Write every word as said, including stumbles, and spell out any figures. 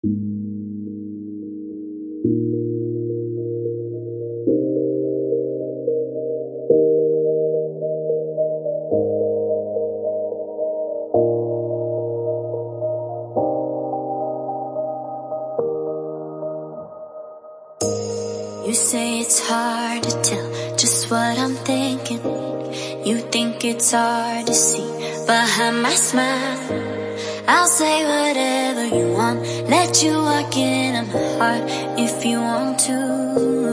You say it's hard to tell just what I'm thinking. You think it's hard to see behind my smile. I'll say whatever you want, let you walk into my heart if you want to.